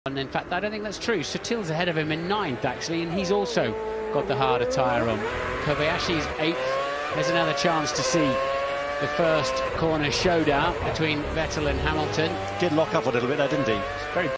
And in fact, I don't think that's true. Sutil's ahead of him in 9th, actually, and he's also got the harder tyre on. Kobayashi's 8th. There's another chance to see the first corner showdown between Vettel and Hamilton. Did lock up a little bit there, didn't he? Very